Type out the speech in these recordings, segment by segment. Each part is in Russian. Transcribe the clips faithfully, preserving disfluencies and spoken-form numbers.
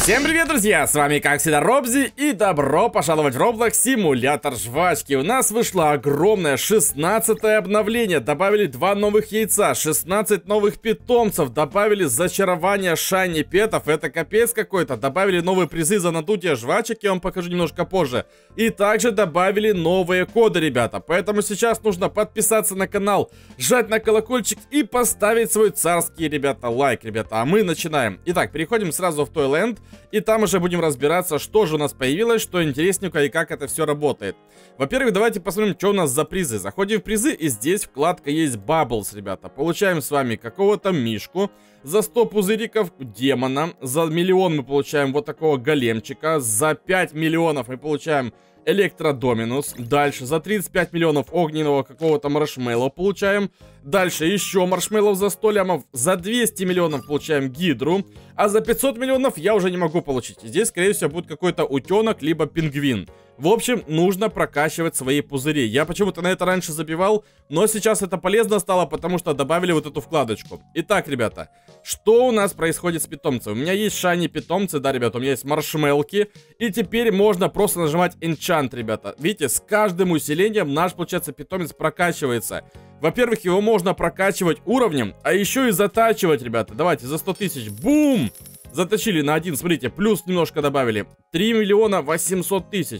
Всем привет, друзья! С вами, как всегда, Робзи, и добро пожаловать в Roblox Симулятор Жвачки. У нас вышло огромное шестнадцатое обновление. Добавили два новых яйца, шестнадцать новых питомцев, добавили зачарование шайни петов. Это капец какой-то. Добавили новые призы за надутие жвачек, я вам покажу немножко позже. И также добавили новые коды, ребята. Поэтому сейчас нужно подписаться на канал, жать на колокольчик и поставить свой царский, ребята, лайк, ребята. А мы начинаем. Итак, переходим сразу в Toyland. И там уже будем разбираться, что же у нас появилось, что интересненько и как это все работает. Во-первых, давайте посмотрим, что у нас за призы. Заходим в призы, и здесь вкладка есть Bubbles, ребята. Получаем с вами какого-то мишку. За сто пузыриков демона. За миллион мы получаем вот такого големчика. За пять миллионов мы получаем Электродоминус. Дальше за тридцать пять миллионов огненного какого-то маршмеллоу получаем. Дальше еще маршмеллоу за сто лямов. За двести миллионов получаем гидру. А за пятьсот миллионов я уже не могу получить. Здесь, скорее всего, будет какой-то утенок, либо пингвин. В общем, нужно прокачивать свои пузыри. Я почему-то на это раньше забивал, но сейчас это полезно стало, потому что добавили вот эту вкладочку. Итак, ребята, что у нас происходит с питомцем? У меня есть шайни питомцы, да, ребята, у меня есть маршмелки. И теперь можно просто нажимать Enchant, ребята. Видите, с каждым усилением наш, получается, питомец прокачивается. Во-первых, его можно прокачивать уровнем, а еще и затачивать, ребята. Давайте, за сто тысяч. Бум! Заточили на один, смотрите, плюс немножко добавили. три миллиона восемьсот тысяч.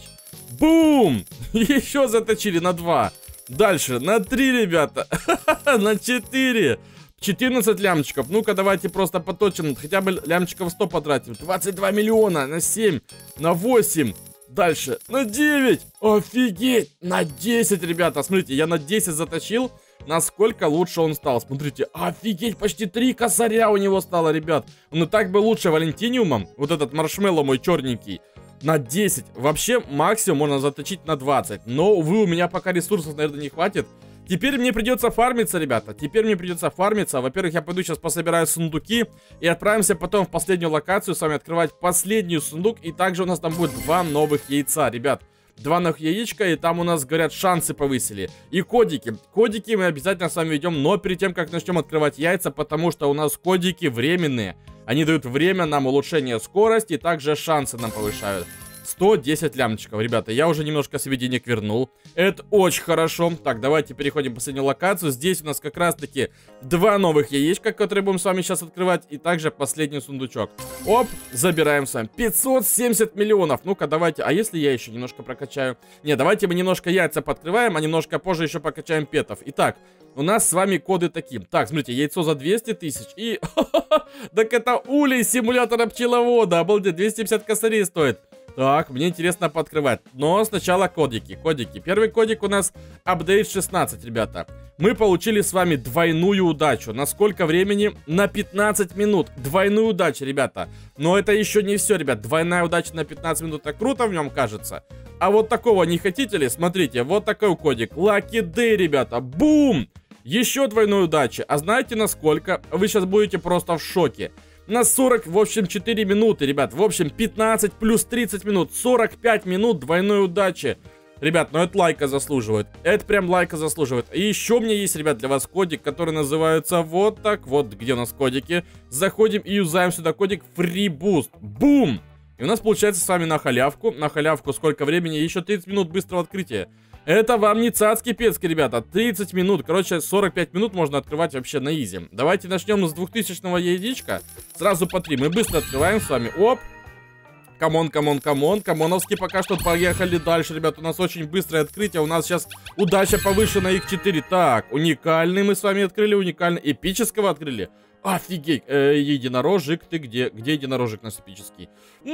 Бум! Еще заточили на два. Дальше, на три, ребята. На четыре. четырнадцать лямчиков. Ну-ка, давайте просто поточим. Хотя бы лямчиков сто потратим. двадцать два миллиона. На семь. На восемь. Дальше. На девять. Офигеть. На десять, ребята. Смотрите, я на десять заточил. Насколько лучше он стал. Смотрите, офигеть, почти три косаря у него стало, ребят. Он и так бы лучше Валентиниумом. Вот этот маршмеллоу мой черненький. На десять. Вообще максимум можно заточить на двадцать. Но, увы, у меня пока ресурсов, наверное, не хватит. Теперь мне придется фармиться, ребята. Теперь мне придется фармиться. Во-первых, я пойду сейчас пособираю сундуки. И отправимся потом в последнюю локацию с вами открывать последний сундук. И также у нас там будет два новых яйца, ребят. Два новых яичка, и там у нас, говорят, шансы повысили. И кодики. Кодики мы обязательно с вами ведем, но перед тем, как начнем открывать яйца, потому что у нас кодики временные. Они дают время нам улучшение скорости, и также шансы нам повышают. сто десять лямчиков, ребята, я уже немножко себе денег вернул. Это очень хорошо. Так, давайте переходим в последнюю локацию. Здесь у нас как раз-таки два новых яичка, которые будем с вами сейчас открывать. И также последний сундучок. Оп, забираем с вами пятьсот семьдесят миллионов. Ну-ка, давайте, а если я еще немножко прокачаю? Не, давайте мы немножко яйца подкрываем, а немножко позже еще покачаем петов. Итак, у нас с вами коды такие. Так, смотрите, яйцо за двести тысяч. И, так это улей симулятора пчеловода. Обалдеть, двести пятьдесят косарей стоит. Так, мне интересно пооткрывать. Но сначала кодики, кодики. Первый кодик у нас апдейт шестнадцать, ребята. Мы получили с вами двойную удачу. На сколько времени? На пятнадцать минут. Двойную удачу, ребята. Но это еще не все, ребят. Двойная удача на пятнадцать минут. Так круто в нем кажется. А вот такого не хотите ли? Смотрите, вот такой кодик. Lucky Day, ребята. Бум! Еще двойной удачи. А знаете насколько? Вы сейчас будете просто в шоке. На сорок, в общем, четыре минуты, ребят. В общем, пятнадцать плюс тридцать минут. сорок пять минут двойной удачи. Ребят, ну это лайка заслуживает. Это прям лайка заслуживает. И еще у меня есть, ребят, для вас кодик, который называется вот так. Вот где у нас кодики. Заходим и юзаем сюда кодик Free Boost. Бум! И у нас получается с вами на халявку. На халявку сколько времени? Еще тридцать минут быстрого открытия. Это вам не цацкий пецкий, ребята. тридцать минут. Короче, сорок пять минут можно открывать вообще на изи. Давайте начнем с двухтысячного яичка. Сразу по три. Мы быстро открываем с вами. Оп. Камон, камон, камон. Камоновский пока что. Поехали дальше, ребят. У нас очень быстрое открытие. У нас сейчас удача повышена икс четыре. Так, уникальный мы с вами открыли. Уникальный. Эпического открыли. Офигеть, э, единорожик, ты где? Где единорожик наш эпический?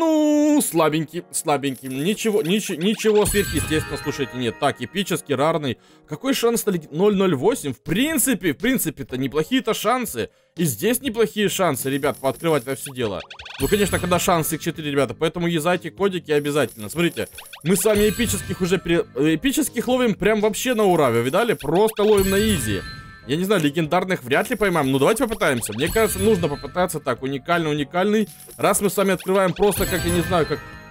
Ну, слабенький, слабенький. Ничего, ничего, ничего сверхъестественного, слушайте, нет. Так, эпический, рарный. Какой шанс-то ноль ноль восемь? В принципе, в принципе-то неплохие-то шансы. И здесь неплохие шансы, ребят, пооткрывать это все дело. Ну, конечно, когда шансы икс четыре, ребята, поэтому юзайте кодики обязательно. Смотрите, мы с вами эпических уже, при... эпических ловим прям вообще на ура, вы видали? Просто ловим на изи. Я не знаю, легендарных вряд ли поймаем. Ну, давайте попытаемся. Мне кажется, нужно попытаться. Так, уникальный, уникальный. Раз мы с вами открываем просто, как, я не знаю, как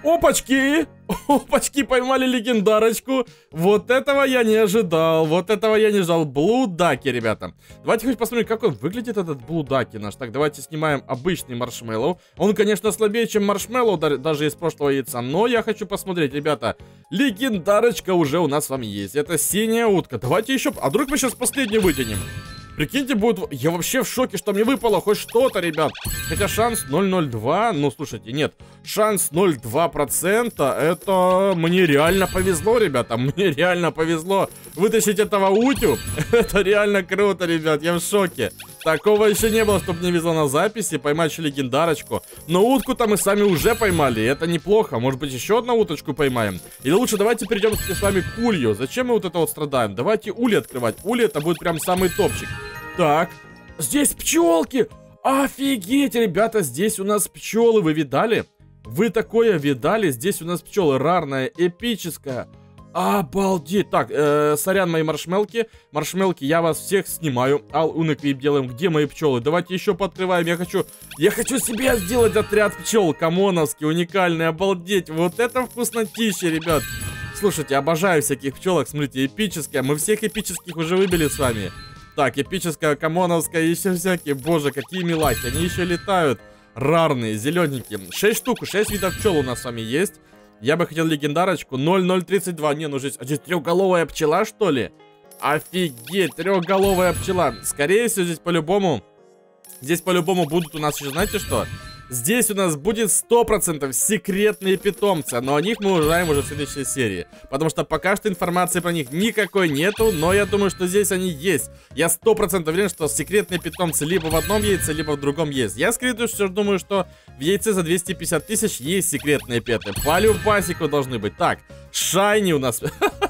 Опачки! Опачки, поймали легендарочку. Вот этого я не ожидал. Вот этого я не ожидал. Блудаки, ребята. Давайте хоть посмотрим, как он выглядит, этот блудаки наш. Так, давайте снимаем обычный маршмеллоу. Он, конечно, слабее, чем маршмеллоу, даже из прошлого яйца. Но я хочу посмотреть, ребята. Легендарочка уже у нас с вами есть. Это синяя утка. Давайте еще... А вдруг мы сейчас последнюю вытянем? Прикиньте, будет... Я вообще в шоке, что мне выпало хоть что-то, ребят. Хотя шанс ноль ноль два. Ну, слушайте, нет. Шанс ноль целых два процента. Это мне реально повезло, ребята. Мне реально повезло вытащить этого утю. Это реально круто, ребят. Я в шоке. Такого еще не было, чтобы мне везло на записи. Поймать еще легендарочку. Но утку-то мы сами уже поймали. Это неплохо. Может быть, еще одну уточку поймаем. Или лучше давайте перейдем с вами к улью. Зачем мы вот это вот страдаем? Давайте ули открывать. Ули это будет прям самый топчик. Так, здесь пчелки. Офигеть, ребята, здесь у нас пчелы. Вы видали? Вы такое видали? Здесь у нас пчелы. Рарная, эпическая. Обалдеть. Так, э, сорян, мои маршмелки. Маршмелки, я вас всех снимаю. Ал, уныквип делаем. Где мои пчелы? Давайте еще подкрываем. Я хочу, я хочу себе сделать отряд пчел. Камоновский, уникальный. Обалдеть. Вот это вкуснотища, ребят. Слушайте, обожаю всяких пчелок. Смотрите, эпическая. Мы всех эпических уже выбили с вами. Так, эпическая, камоновская, еще всякие. Боже, какие милахи. Они еще летают. Рарные, зелененькие. шесть штук, шесть видов пчел у нас с вами есть. Я бы хотел легендарочку. ноль ноль тридцать два. Не, ну здесь, а здесь трехголовая пчела, что ли? Офигеть, трехголовая пчела. Скорее всего, здесь по-любому. Здесь по-любому будут у нас еще, знаете что? Здесь у нас будет сто процентов секретные питомцы, но о них мы узнаем уже в следующей серии. Потому что пока что информации про них никакой нету, но я думаю, что здесь они есть. Я сто процентов уверен, что секретные питомцы либо в одном яйце, либо в другом есть. Я скорее всего думаю, что в яйце за двести пятьдесят тысяч есть секретные петы. По любасику должны быть. Так, шайни у нас...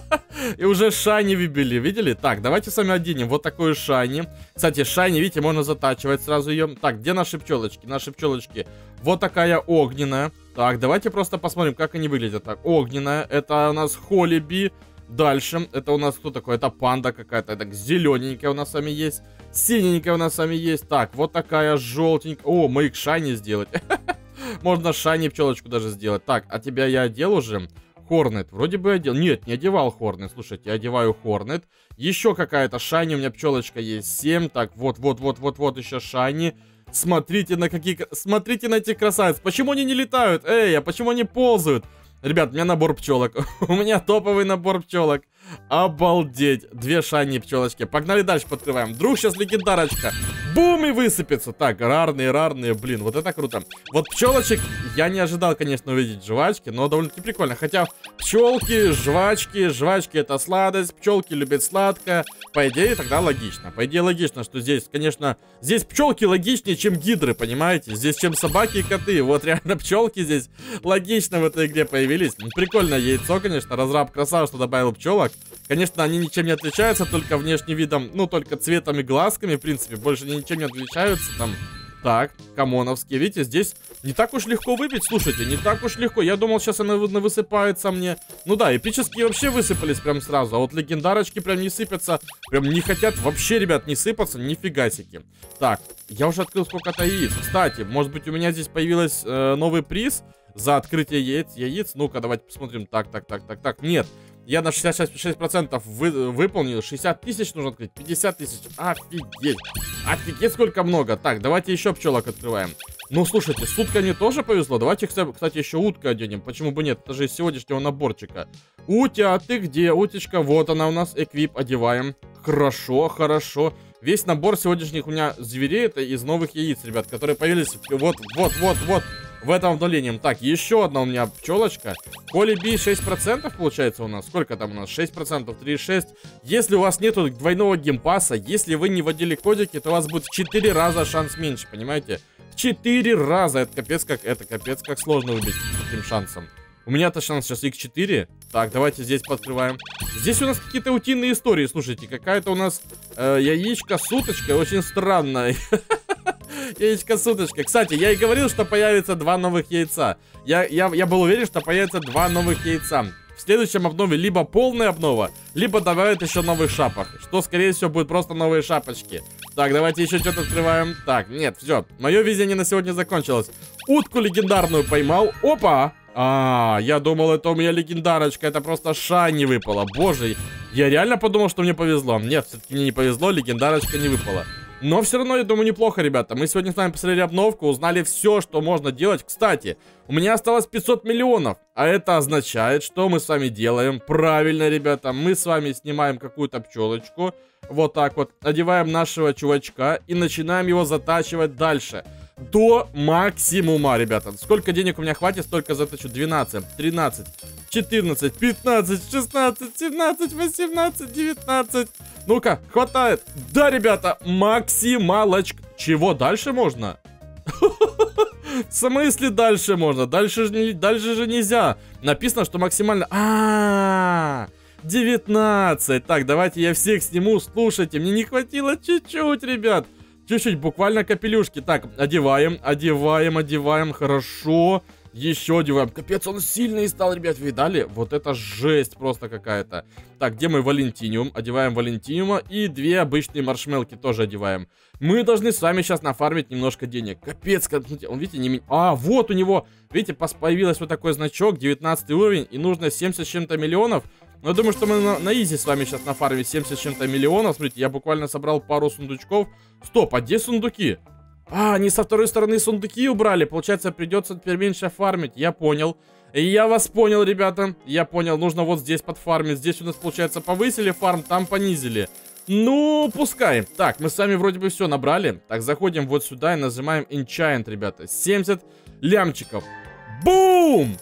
И уже шайни выбили, видели? Так, давайте с вами оденем вот такую шайни. Кстати, шайни, видите, можно затачивать сразу ее. Так, где наши пчелочки? Наши пчелочки. Вот такая огненная. Так, давайте просто посмотрим, как они выглядят. Так, огненная. Это у нас холиби. Дальше, это у нас кто такой? Это панда какая-то. Так, зелененькая у нас с вами есть. Синенькая у нас с вами есть. Так, вот такая желтенькая. О, мы их шайни сделать. Можно шайни пчелочку даже сделать. Так, а тебя я одел уже. Хорнет, вроде бы одел. Нет, не одевал Хорнет. Слушайте, я одеваю Хорнет. Еще какая-то шайни, у меня пчелочка есть. семь. Так, вот, вот, вот, вот, вот еще шайни. Смотрите на какие... Смотрите на этих красавиц. Почему они не летают? Эй, а почему они ползают? Ребят, у меня набор пчелок. У меня топовый набор пчелок. Обалдеть. Две шайни пчелочки. Погнали дальше, подкрываем. Вдруг сейчас легендарочка. Бум, и высыпется. Так, рарные, рарные. Блин, вот это круто. Вот пчелочек я не ожидал, конечно, увидеть жвачки, но довольно-таки прикольно. Хотя пчелки, жвачки, жвачки это сладость. Пчелки любят сладкое. По идее, тогда логично. По идее, логично, что здесь, конечно, здесь пчелки логичнее, чем гидры, понимаете? Здесь, чем собаки и коты. Вот реально пчелки здесь логично в этой игре появились. Прикольное яйцо, конечно. Разраб красава, что добавил пчелок. Конечно, они ничем не отличаются, только внешним видом, ну, только цветом и глазками, в принципе, больше ничем не отличаются, там. Так, камоновские, видите, здесь не так уж легко выбить, слушайте, не так уж легко. Я думал, сейчас она высыпается мне. Ну да, эпические вообще высыпались прям сразу, а вот легендарочки прям не сыпятся, прям не хотят вообще, ребят, не сыпаться, нифигасики. Так, я уже открыл сколько-то яиц. Кстати, может быть, у меня здесь появился э, новый приз за открытие яиц, яиц. Ну-ка, давайте посмотрим. Так, так, так, так, так, нет. Я на шестьдесят шесть процентов вы, выполнил. шестьдесят тысяч нужно открыть. пятьдесят тысяч. Офигеть. Офигеть, сколько много. Так, давайте еще пчелок открываем. Ну, слушайте, с утками тоже повезло. Давайте, кстати, еще утку оденем. Почему бы нет? Это же из сегодняшнего наборчика. Утя, а ты где? Утечка, вот она у нас. Эквип одеваем. Хорошо, хорошо. Весь набор сегодняшних у меня зверей это из новых яиц, ребят, которые появились вот, вот, вот, вот. В этом обновлении. Так, еще одна у меня пчелочка. Колиби шесть процентов получается у нас. Сколько там у нас? шесть процентов, три шесть. Если у вас нету двойного геймпаса, если вы не вводили кодики, то у вас будет в четыре раза шанс меньше, понимаете? В четыре раза. Это капец как, это капец как сложно выбить таким шансом. У меня-то шанс сейчас икс четыре. Так, давайте здесь подкрываем. Здесь у нас какие-то утиные истории. Слушайте, какая-то у нас э, яичко с уточкой очень странная. Яичко с уточкой. Кстати, я и говорил, что появится два новых яйца. Я, я, я был уверен, что появится два новых яйца. В следующем обнове либо полная обнова, либо добавят еще новых шапок. Что, скорее всего, будет просто новые шапочки. Так, давайте еще что-то открываем. Так, нет, все. Мое везение на сегодня закончилось. Утку легендарную поймал. Опа! А, я думал, это у меня легендарочка, это просто шайни выпала. Боже, я реально подумал, что мне повезло. Нет, все-таки мне не повезло, легендарочка не выпала. Но все равно, я думаю, неплохо, ребята. Мы сегодня с вами посмотрели обновку, узнали все, что можно делать. Кстати, у меня осталось пятьсот миллионов. А это означает, что мы с вами делаем. Правильно, ребята, мы с вами снимаем какую-то пчелочку. Вот так вот, одеваем нашего чувачка и начинаем его затачивать дальше. До максимума, ребята. Сколько денег у меня хватит, столько заточу. двенадцать, тринадцать, четырнадцать, пятнадцать, шестнадцать, семнадцать, восемнадцать, девятнадцать. Ну-ка, хватает. Да, ребята, максималочка. Чего дальше можно? В смысле дальше можно? Дальше же, дальше же нельзя. Написано, что максимально... А-а-а! девятнадцать. Так, давайте я всех сниму. Слушайте, мне не хватило чуть-чуть, ребят. Чуть-чуть, буквально капелюшки. Так, одеваем, одеваем, одеваем. Хорошо. Еще одеваем. Капец, он сильный стал, ребят. Видали? Вот это жесть просто какая-то. Так, где мой Валентиниум? Одеваем Валентиниума. И две обычные маршмелки тоже одеваем. Мы должны с вами сейчас нафармить немножко денег. Капец, он, видите, не... ми- А, вот у него, видите, появилось вот такой значок. девятнадцатый уровень. И нужно семьдесят с чем-то миллионов. Но я думаю, что мы на, на изи с вами сейчас нафармим семьдесят с чем-то миллионов. Смотрите, я буквально собрал пару сундучков. Стоп, а где сундуки? А, они со второй стороны сундуки убрали. Получается, придется теперь меньше фармить. Я понял. Я вас понял, ребята. Я понял, нужно вот здесь подфармить. Здесь у нас, получается, повысили фарм, там понизили. Ну, пускай. Так, мы с вами вроде бы все набрали. Так, заходим вот сюда и нажимаем Enchant, ребята. семьдесят лямчиков. Бум!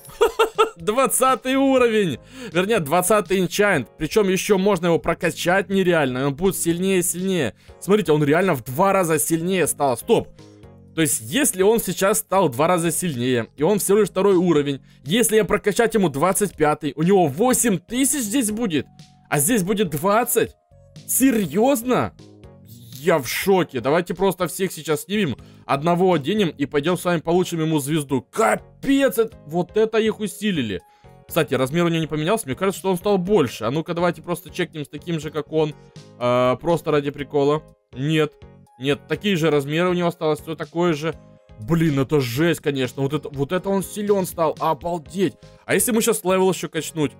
двадцатый уровень. Вернее, двадцатый Enchant. Причем еще можно его прокачать нереально. Он будет сильнее и сильнее. Смотрите, он реально в два раза сильнее стал. Стоп. То есть, если он сейчас стал в два раза сильнее, и он всего лишь второй уровень, если я прокачать ему двадцать пятый, у него восемь тысяч здесь будет, а здесь будет двадцать? Серьезно? Я в шоке. Давайте просто всех сейчас снимем, одного оденем и пойдем с вами получим ему звезду. Капец, это... вот это их усилили. Кстати, размер у него не поменялся, мне кажется, что он стал больше. А ну-ка давайте просто чекнем с таким же, как он, э, просто ради прикола. Нет, нет, такие же размеры у него осталось, все такое же. Блин, это жесть, конечно. Вот это, вот это он силен стал, обалдеть. А если мы сейчас левел еще качнуть?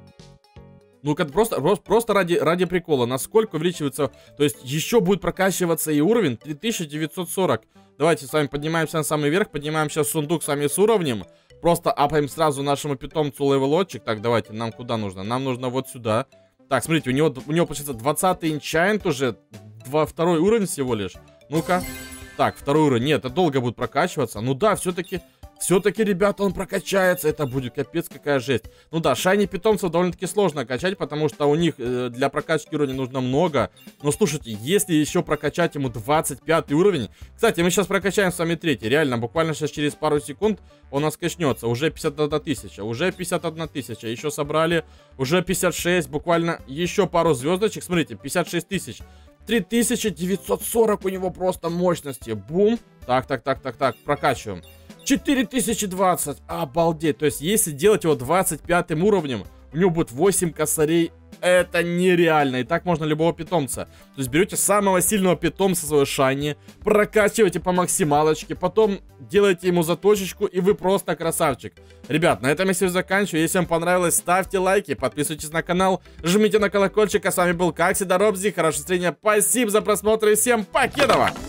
Ну-ка, просто, просто ради, ради прикола. Насколько увеличивается... То есть, еще будет прокачиваться и уровень три тысячи девятьсот сорок. Давайте с вами поднимаемся на самый верх. Поднимаем сейчас сундук с вами с уровнем. Просто апаем сразу нашему питомцу левелотчик. Так, давайте, нам куда нужно? Нам нужно вот сюда. Так, смотрите, у него, у него получается, двадцатый Enchant уже. Два, второй уровень всего лишь. Ну-ка. Так, второй уровень. Нет, это долго будет прокачиваться. Ну да, все-таки... Все-таки, ребята, он прокачается. Это будет капец какая жесть. Ну да, шайни питомцев довольно-таки сложно качать, потому что у них э, для прокачки уровня нужно много. Но слушайте, если еще прокачать ему двадцать пятый уровень... Кстати, мы сейчас прокачаем с вами третий. Реально, буквально сейчас через пару секунд он нас качнется. Уже пятьдесят одна тысяча. Уже пятьдесят одна тысяча. Еще собрали. Уже пятьдесят шесть. Буквально еще пару звездочек. Смотрите, пятьдесят шесть тысяч. три тысячи девятьсот сорок у него просто мощности. Бум. Так, так, так, так, так. Прокачиваем. четыре тысячи двадцать, обалдеть. То есть, если делать его двадцать пятым уровнем, у него будет восемь косарей. Это нереально. И так можно любого питомца. То есть, берете самого сильного питомца своего шайни, прокачиваете по максималочке, потом делаете ему заточечку, и вы просто красавчик. Ребят, на этом я все заканчиваю. Если вам понравилось, ставьте лайки, подписывайтесь на канал, жмите на колокольчик. А с вами был, как всегда, Робзи. Хорошего настроения, спасибо за просмотр и всем покедова!